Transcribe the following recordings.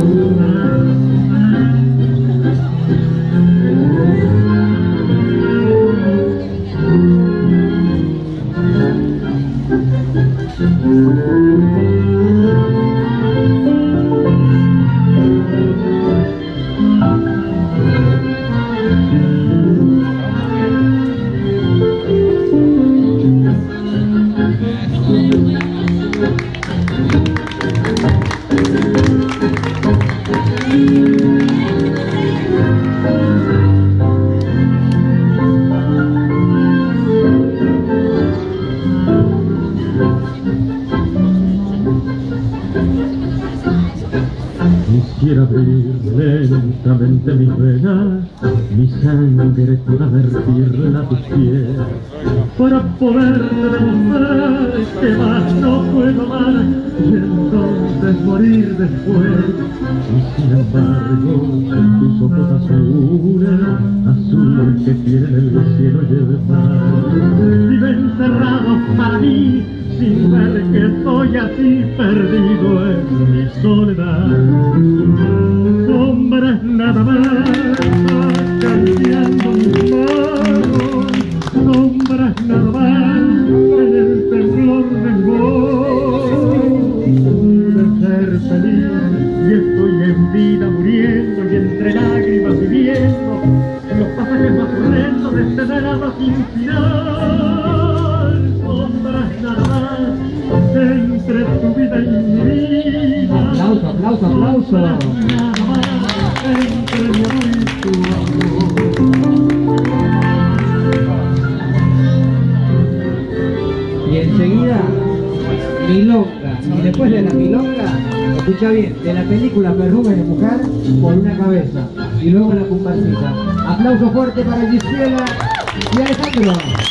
Quisiera abrir lentamente mis venas, mi sangre toda vertirla a tus pies, para poderte demostrar que más no puedo amar y entonces morir después. Y sin embargo, tus ojos azules, azules que tienen el cielo y el mar, viven encerrados para mí, sin ver que estoy así perdido en mi soledad. Sombras nada más acariciando mis manos, sombras nada más en el temblor de mi voz. De ser feliz y estoy en vida muriendo y entre lágrimas viviendo en los pasajes más horrendos de este drama sin final. Sombras nada más entre tu vida y mi vida. Aplauso, aplauso, aplauso. Nada más entre mi amor y tu amor. Y enseguida, milonga. Y después de la milonga, escucha bien, de la película Perfume de Mujer por una cabeza. Y luego la comparsita. Aplauso fuerte para Gisela y Alejandro.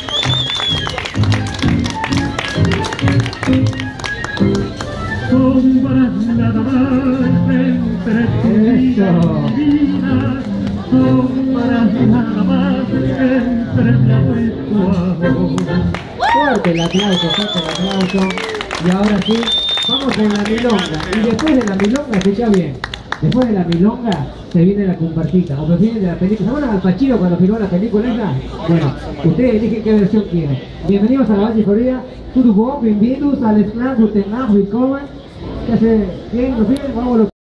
Sombras nada más entre tu vida y mi vida, sombras nada más entre mi amor y tu amor. Fuerte el aplauso, fuerte el aplauso. Y ahora sí, vamos con la milonga. Y después de la milonga, escucha bien, después de la milonga se viene la compartita. O prefieren de la película. ¿Se acuerdan al Pacino cuando filmó la película esa? Bueno, ustedes eligen qué versión quieren. Bienvenidos a la Valle Florida. Tudo bom, bem-vindos al Slam, guten Abend, willkommen. ¿Qué hace? Bien, ¿lo piden? Vamos.